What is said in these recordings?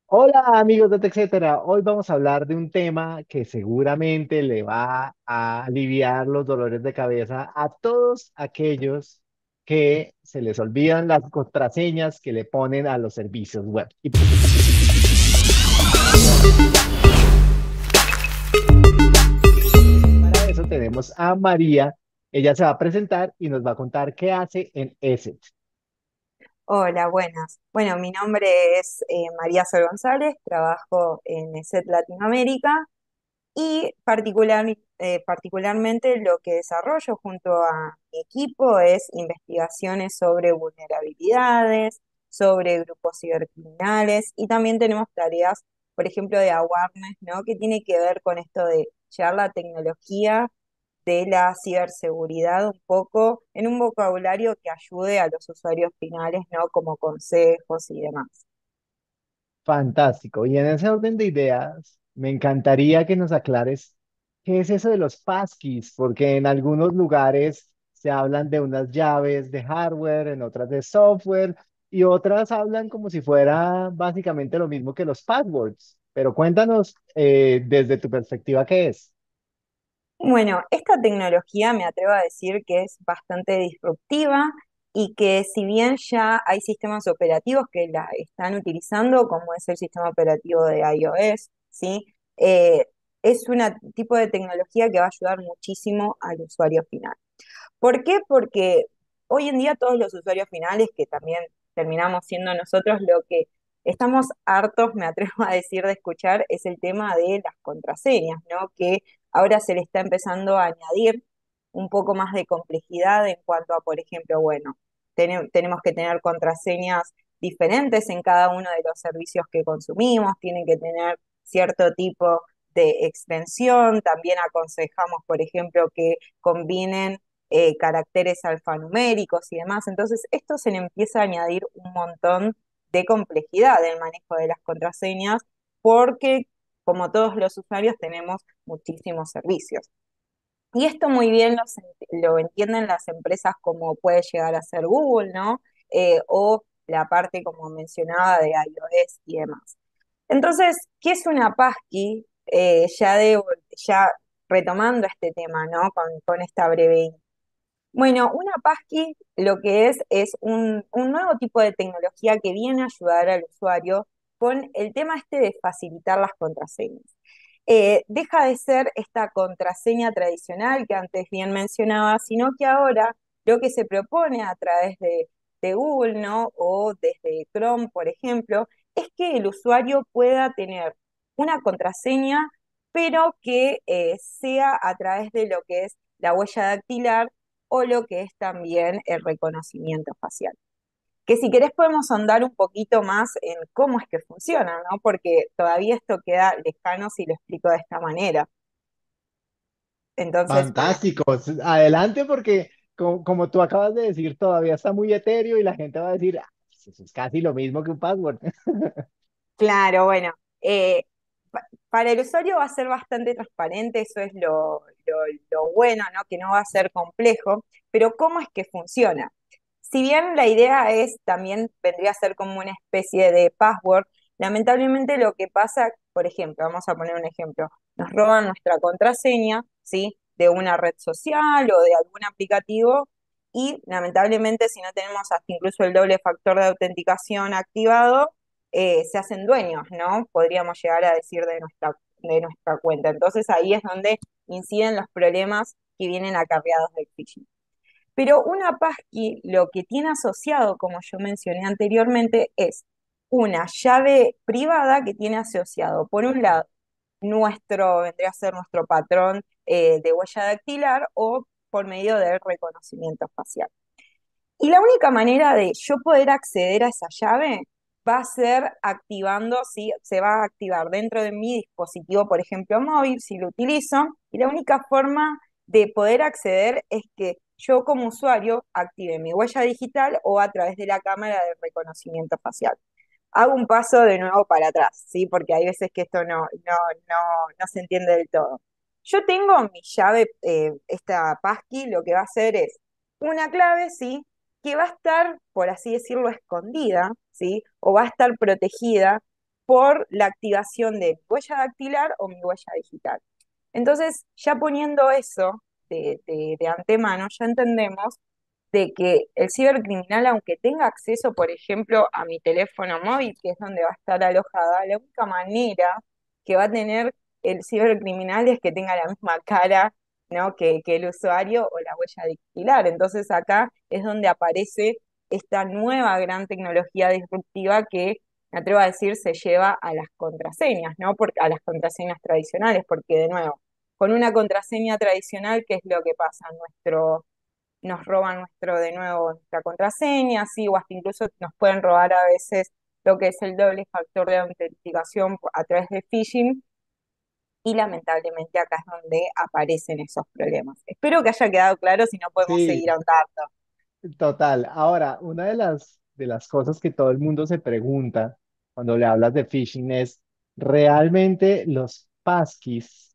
Hola amigos de TechCetera, hoy vamos a hablar de un tema que seguramente le va a aliviar los dolores de cabeza a todos aquellos que se les olvidan las contraseñas que le ponen a los servicios web. Y para eso tenemos a María, ella se va a presentar y nos va a contar qué hace en ESET. Hola, buenas. Bueno, mi nombre es María Sol González, trabajo en ESET Latinoamérica y particularmente lo que desarrollo junto a mi equipo es investigaciones sobre vulnerabilidades, sobre grupos cibercriminales y también tenemos tareas, por ejemplo, de awareness, ¿no? Que tiene que ver con esto de llevar la tecnología de la ciberseguridad un poco en un vocabulario que ayude a los usuarios finales, ¿no? Como consejos y demás. Fantástico. Y en ese orden de ideas, me encantaría que nos aclares qué es eso de los passkeys, porque en algunos lugares se hablan de unas llaves de hardware, en otras de software, y otras hablan como si fuera básicamente lo mismo que los passwords. Pero cuéntanos desde tu perspectiva qué es. Bueno, esta tecnología me atrevo a decir que es bastante disruptiva y que si bien ya hay sistemas operativos que la están utilizando, como es el sistema operativo de iOS, ¿sí? Eh, es un tipo de tecnología que va a ayudar muchísimo al usuario final. ¿Por qué? Porque hoy en día todos los usuarios finales, que también terminamos siendo nosotros, lo que estamos hartos, me atrevo a decir, de escuchar es el tema de las contraseñas, ¿no? Que ahora se le está empezando a añadir un poco más de complejidad en cuanto a, por ejemplo, bueno, tenemos que tener contraseñas diferentes en cada uno de los servicios que consumimos, tienen que tener cierto tipo de extensión, también aconsejamos, por ejemplo, que combinen caracteres alfanuméricos y demás. Entonces, esto se le empieza a añadir un montón de complejidad en el manejo de las contraseñas porque, como todos los usuarios, tenemos muchísimos servicios. Y esto muy bien lo entienden las empresas como puede llegar a ser Google, ¿no? O la parte, como mencionaba, de iOS y demás. Entonces, ¿qué es una passkey? Ya retomando este tema, ¿no? Con esta breve. Bueno, una passkey lo que es un nuevo tipo de tecnología que viene a ayudar al usuario con el tema este de facilitar las contraseñas. Deja de ser esta contraseña tradicional que antes bien mencionaba, sino que ahora lo que se propone a través de Google, ¿no? O desde Chrome, por ejemplo, es que el usuario pueda tener una contraseña, pero que sea a través de lo que es la huella dactilar o lo que es también el reconocimiento facial. Que si querés podemos ahondar un poquito más en cómo es que funciona, ¿no? Porque todavía esto queda lejano si lo explico de esta manera. Entonces, bueno, Fantástico. Adelante porque como tú acabas de decir, todavía está muy etéreo y la gente va a decir, "Ah, pues eso es casi lo mismo que un password." claro, bueno, para el usuario va a ser bastante transparente, eso es lo bueno, ¿no? Que no va a ser complejo, pero ¿cómo es que funciona? Si bien la idea es también vendría a ser como una especie de password, lamentablemente lo que pasa, por ejemplo, vamos a poner un ejemplo, nos roban nuestra contraseña, ¿sí? De una red social o de algún aplicativo y lamentablemente si no tenemos hasta incluso el doble factor de autenticación activado, se hacen dueños, ¿no? Podríamos llegar a decir de nuestra cuenta. Entonces ahí es donde inciden los problemas que vienen acarreados del phishing. Pero una passkey lo que tiene asociado, como yo mencioné anteriormente, es una llave privada que tiene asociado, por un lado, vendría a ser nuestro patrón de huella dactilar o por medio del reconocimiento facial. Y la única manera de yo poder acceder a esa llave va a ser activando, ¿sí? Se va a activar dentro de mi dispositivo, por ejemplo, móvil, si lo utilizo, y la única forma de poder acceder es que yo como usuario active mi huella digital o a través de la cámara de reconocimiento facial. Hago un paso de nuevo para atrás, ¿sí? Porque hay veces que esto no, no se entiende del todo. Yo tengo mi llave, esta passkey, lo que va a hacer es una clave, ¿sí? Que va a estar, por así decirlo, escondida, ¿sí? O va a estar protegida por la activación de mi huella dactilar o mi huella digital. Entonces, ya poniendo eso de antemano, ya entendemos de que el cibercriminal, aunque tenga acceso, por ejemplo, a mi teléfono móvil, que es donde va a estar alojada, la única manera que va a tener el cibercriminal es que tenga la misma cara, ¿no? que el usuario o la huella dactilar. Entonces acá es donde aparece esta nueva gran tecnología disruptiva que, me atrevo a decir, se lleva a las contraseñas, ¿no? A las contraseñas tradicionales, porque de nuevo, con una contraseña tradicional, ¿qué es lo que pasa? Nos roban de nuevo, nuestra contraseña, sí, o hasta incluso nos pueden robar a veces lo que es el doble factor de autenticación a través de phishing, y lamentablemente acá es donde aparecen esos problemas. Espero que haya quedado claro, si no podemos Sí, seguir ahondando. total. Ahora, una de las cosas que todo el mundo se pregunta cuando le hablas de phishing es, ¿realmente los passkeys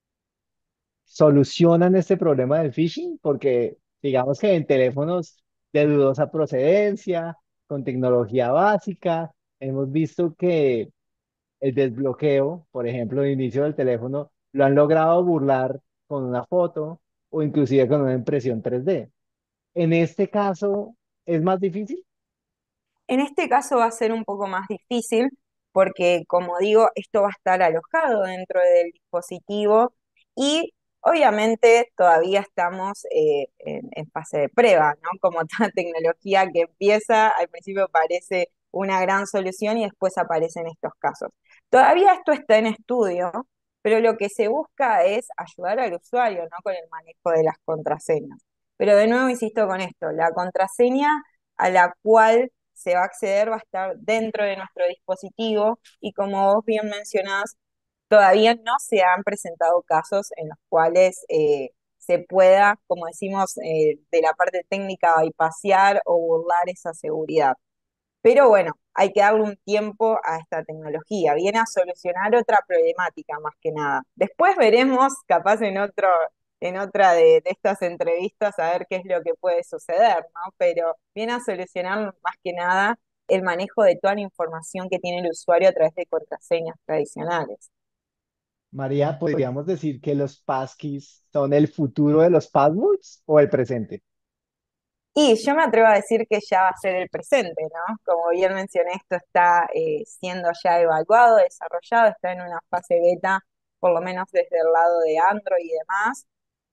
solucionan este problema del phishing? Porque digamos que en teléfonos de dudosa procedencia, con tecnología básica, hemos visto que el desbloqueo, por ejemplo, el inicio del teléfono, lo han logrado burlar con una foto o inclusive con una impresión 3D. En este caso, ¿es más difícil? En este caso va a ser un poco más difícil porque, como digo, esto va a estar alojado dentro del dispositivo y obviamente todavía estamos en fase de prueba, ¿no? Como toda tecnología que empieza, al principio parece una gran solución y después aparecen estos casos. Todavía esto está en estudio, pero lo que se busca es ayudar al usuario, ¿no? Con el manejo de las contraseñas. Pero de nuevo insisto con esto, la contraseña a la cual se va a acceder va a estar dentro de nuestro dispositivo y, como vos bien mencionás, todavía no se han presentado casos en los cuales se pueda, como decimos, de la parte técnica, bypassear o burlar esa seguridad. Pero bueno, hay que darle un tiempo a esta tecnología. Viene a solucionar otra problemática más que nada. Después veremos, capaz en otra de estas entrevistas, a ver qué es lo que puede suceder, ¿no? Pero viene a solucionar más que nada el manejo de toda la información que tiene el usuario a través de contraseñas tradicionales. María, ¿podríamos decir que los passkeys son el futuro de los passwords o el presente? Y yo me atrevo a decir que ya va a ser el presente, ¿no? Como bien mencioné, esto está siendo ya evaluado, desarrollado, está en una fase beta, por lo menos desde el lado de Android y demás.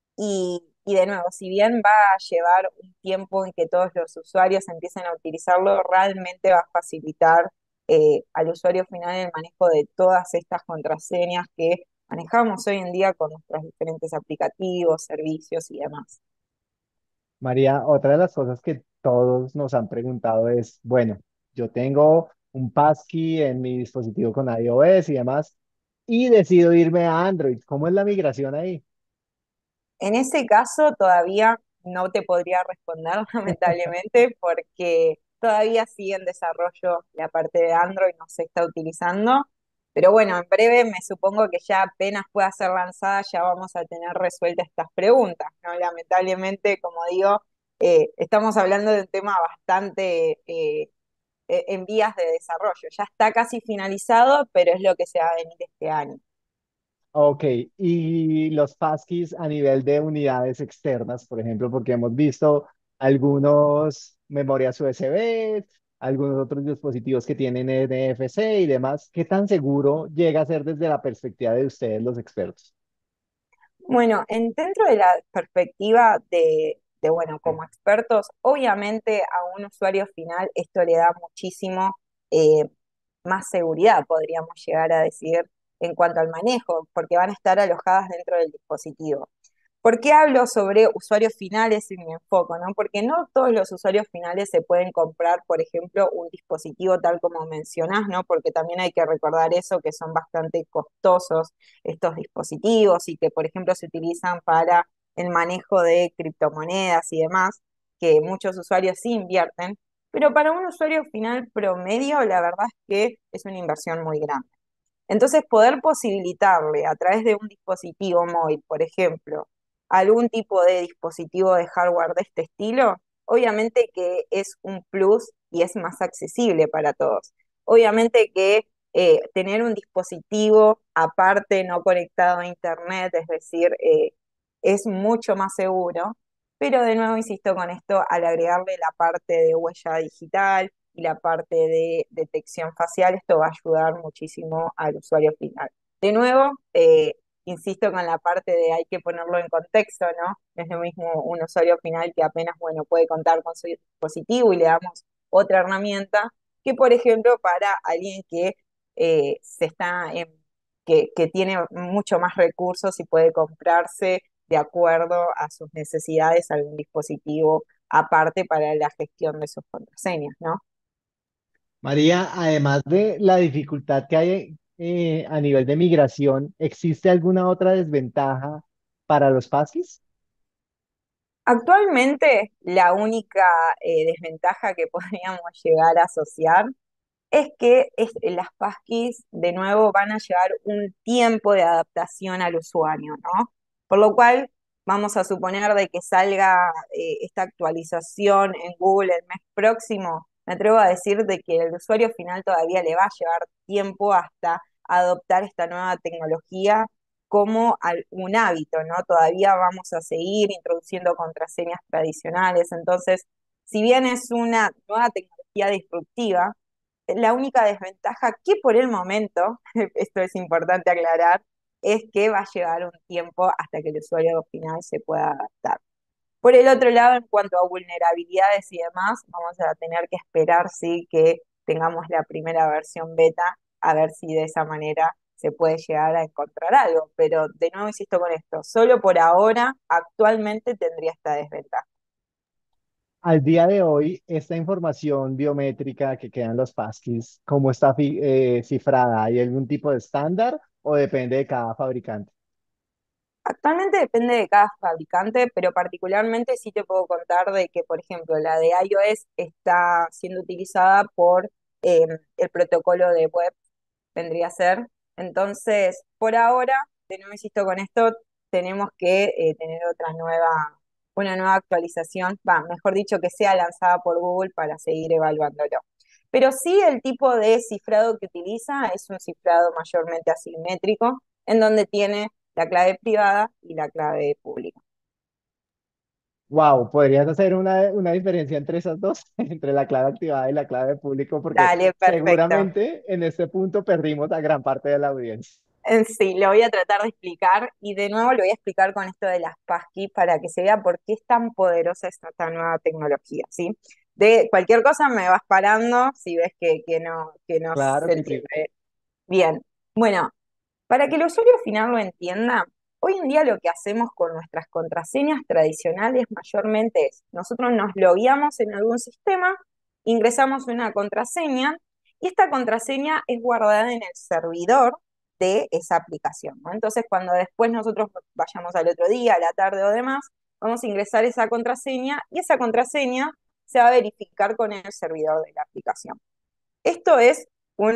Y de nuevo, si bien va a llevar un tiempo en que todos los usuarios empiecen a utilizarlo, realmente va a facilitar al usuario final el manejo de todas estas contraseñas que manejamos hoy en día con nuestros diferentes aplicativos, servicios y demás. María, otra de las cosas que todos nos han preguntado es, bueno, yo tengo un passkey en mi dispositivo con iOS y demás, y decido irme a Android. ¿Cómo es la migración ahí? En ese caso todavía no te podría responder, lamentablemente, porque todavía sigue en desarrollo la parte de Android, no se está utilizando. Pero bueno, en breve me supongo que ya apenas pueda ser lanzada, ya vamos a tener resueltas estas preguntas, ¿no? Lamentablemente, como digo, estamos hablando de un tema bastante en vías de desarrollo. Ya está casi finalizado, pero es lo que se va a venir este año. Ok, y los passkeys a nivel de unidades externas, por ejemplo, porque hemos visto algunos memorias USB, algunos otros dispositivos que tienen NFC y demás. ¿Qué tan seguro llega a ser desde la perspectiva de ustedes, los expertos? Bueno, dentro de la perspectiva bueno, como expertos, obviamente a un usuario final esto le da muchísimo eh, más seguridad, podríamos llegar a decir, en cuanto al manejo, porque van a estar alojadas dentro del dispositivo. ¿Por qué hablo sobre usuarios finales y mi enfoco, no? Porque no todos los usuarios finales se pueden comprar, por ejemplo, un dispositivo tal como mencionás, ¿no? Porque también hay que recordar eso, que son bastante costosos estos dispositivos y que, por ejemplo, se utilizan para el manejo de criptomonedas y demás, que muchos usuarios sí invierten, pero para un usuario final promedio, la verdad es que es una inversión muy grande. Entonces, poder posibilitarle a través de un dispositivo móvil, por ejemplo, algún tipo de dispositivo de hardware de este estilo, obviamente que es un plus y es más accesible para todos. Obviamente que tener un dispositivo aparte no conectado a internet, es decir, es mucho más seguro. Pero de nuevo insisto con esto, al agregarle la parte de huella digital y la parte de detección facial, esto va a ayudar muchísimo al usuario final. De nuevo, insisto con la parte de hay que ponerlo en contexto, ¿no? Es lo mismo un usuario final que apenas, bueno, puede contar con su dispositivo y le damos otra herramienta, que por ejemplo para alguien que se está en, que tiene mucho más recursos y puede comprarse de acuerdo a sus necesidades algún dispositivo aparte para la gestión de sus contraseñas, ¿no? María, además de la dificultad que hay a nivel de migración, ¿existe alguna otra desventaja para los passkeys? Actualmente, la única desventaja que podríamos llegar a asociar es que las passkeys de nuevo van a llevar un tiempo de adaptación al usuario, ¿no? Por lo cual, vamos a suponer de que salga esta actualización en Google el mes próximo, me atrevo a decir de que el usuario final todavía le va a llevar tiempo hasta adoptar esta nueva tecnología como un hábito, ¿no? Todavía vamos a seguir introduciendo contraseñas tradicionales, entonces, si bien es una nueva tecnología disruptiva, la única desventaja que por el momento, esto es importante aclarar, es que va a llevar un tiempo hasta que el usuario final se pueda adaptar. Por el otro lado, en cuanto a vulnerabilidades y demás, vamos a tener que esperar sí que tengamos la primera versión beta, a ver si de esa manera se puede llegar a encontrar algo. Pero de nuevo insisto con esto, solo por ahora, actualmente tendría esta desventaja. Al día de hoy, esta información biométrica que queda en los passkeys, ¿cómo está cifrada? ¿Hay algún tipo de estándar o depende de cada fabricante? Actualmente depende de cada fabricante, pero particularmente sí te puedo contar de que, por ejemplo, la de iOS está siendo utilizada por el protocolo de web, vendría a ser. Entonces, por ahora, de nuevo insisto con esto, tenemos que tener una nueva actualización, va, mejor dicho, que sea lanzada por Google para seguir evaluándolo. Pero sí el tipo de cifrado que utiliza es un cifrado mayormente asimétrico, en donde tiene la clave privada y la clave pública. Wow, ¿podrías hacer una diferencia entre esas dos, entre la clave activada y la clave público? Porque Dale, perfecto. seguramente en este punto perdimos a gran parte de la audiencia. Sí, lo voy a tratar de explicar y de nuevo lo voy a explicar con esto de las passkey para que se vea por qué es tan poderosa esta nueva tecnología, ¿sí? De cualquier cosa me vas parando si ves que no Claro se que sí. entiende bien. Bueno, para que el usuario final lo entienda, hoy en día lo que hacemos con nuestras contraseñas tradicionales mayormente es, nosotros nos logueamos en algún sistema, ingresamos una contraseña y esta contraseña es guardada en el servidor de esa aplicación, ¿no? Entonces, cuando después nosotros vayamos al otro día, a la tarde o demás, vamos a ingresar esa contraseña y esa contraseña se va a verificar con el servidor de la aplicación. Esto es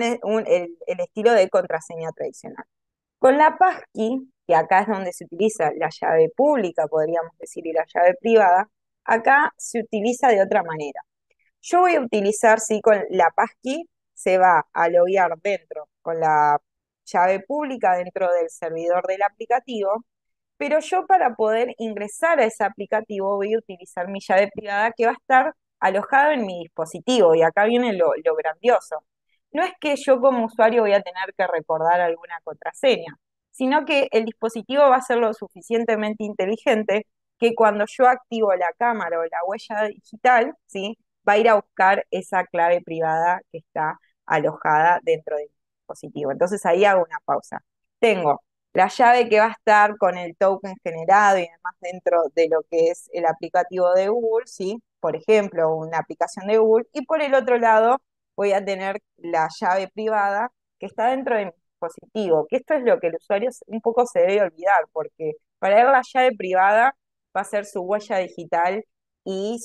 el estilo de contraseña tradicional. Con la passkey, que acá es donde se utiliza la llave pública, podríamos decir, y la llave privada, acá se utiliza de otra manera. Yo voy a utilizar, sí, con la passkey, se va a loguear dentro con la llave pública dentro del servidor del aplicativo, pero yo para poder ingresar a ese aplicativo voy a utilizar mi llave privada que va a estar alojada en mi dispositivo, y acá viene lo grandioso. No es que yo como usuario voy a tener que recordar alguna contraseña, sino que el dispositivo va a ser lo suficientemente inteligente que cuando yo activo la cámara o la huella digital, ¿sí? Va a ir a buscar esa clave privada que está alojada dentro del dispositivo. Entonces ahí hago una pausa. Tengo la llave que va a estar con el token generado y demás dentro de lo que es el aplicativo de Google, ¿sí? Por ejemplo, una aplicación de Google. Y por el otro lado voy a tener la llave privada que está dentro de mi dispositivo, que esto es lo que el usuario un poco se debe olvidar, porque para ver la llave privada va a ser su huella digital y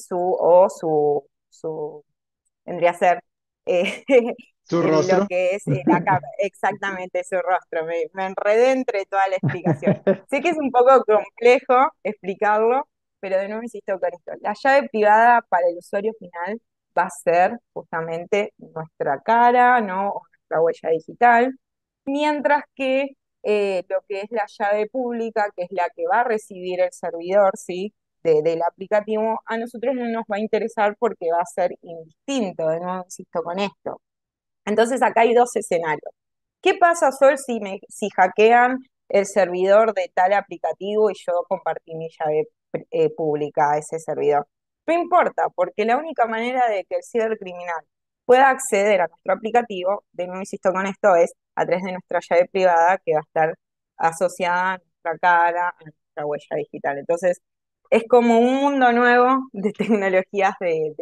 vendría a ser eh, ¿Su lo rostro? que es la cámara, exactamente su rostro. Me enredé entre toda la explicación. Sé que es un poco complejo explicarlo, pero de nuevo insisto con esto. La llave privada para el usuario final va a ser justamente nuestra cara, ¿no? O nuestra huella digital, mientras que lo que es la llave pública, que es la que va a recibir el servidor, ¿sí? Del aplicativo, a nosotros no nos va a interesar porque va a ser indistinto, de nuevo insisto con esto. Entonces acá hay dos escenarios. ¿Qué pasa, Sol, si hackean el servidor de tal aplicativo y yo compartí mi llave pública a ese servidor? No importa, porque la única manera de que el cibercriminal pueda acceder a nuestro aplicativo, de nuevo insisto con esto, es a través de nuestra llave privada que va a estar asociada a nuestra cara, a nuestra huella digital. Entonces, es como un mundo nuevo de tecnologías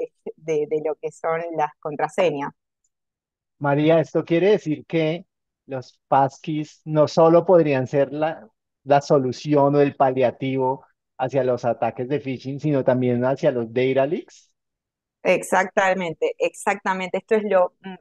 de lo que son las contraseñas. María, esto quiere decir que los passkeys no solo podrían ser la solución o el paliativo hacia los ataques de phishing, sino también hacia los data leaks. Exactamente, exactamente. Esto es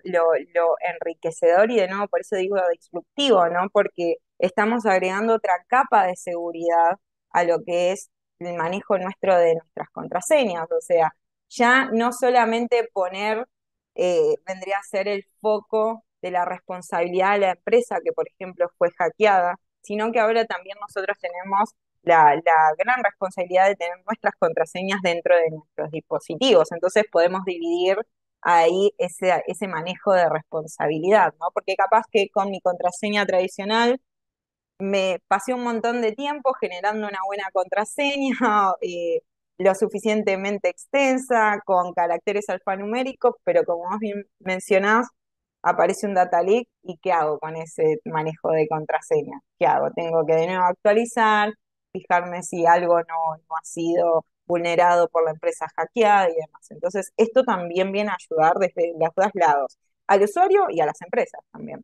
lo enriquecedor y de nuevo por eso digo disruptivo, ¿no? Porque estamos agregando otra capa de seguridad a lo que es el manejo nuestro de nuestras contraseñas. O sea, ya no solamente poner vendría a ser el foco de la responsabilidad de la empresa que, por ejemplo, fue hackeada, sino que ahora también nosotros tenemos la gran responsabilidad de tener nuestras contraseñas dentro de nuestros dispositivos. Entonces podemos dividir ahí ese manejo de responsabilidad, ¿no? Porque capaz que con mi contraseña tradicional me pasé un montón de tiempo generando una buena contraseña, lo suficientemente extensa, con caracteres alfanuméricos, pero como vos bien mencionás, aparece un data leak y ¿qué hago con ese manejo de contraseña? ¿Qué hago? Tengo que de nuevo actualizar, fijarme si algo no ha sido vulnerado por la empresa hackeada y demás. Entonces, esto también viene a ayudar desde los dos lados, al usuario y a las empresas también.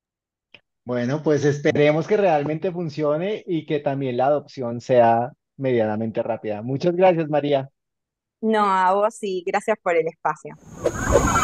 Bueno, pues esperemos que realmente funcione y que también la adopción sea medianamente rápida. Muchas gracias, María. No, a vos y gracias por el espacio.